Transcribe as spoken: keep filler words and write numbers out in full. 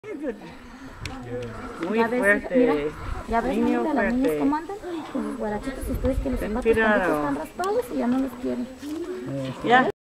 Muy Ya ves, fuerte. mira, ya ves, Niño mamita, las niñas fuerte. cómo andan con los guarachitos y ustedes que los Ten zapatos también cuidado. están raspados y ya no los quieren. Ya.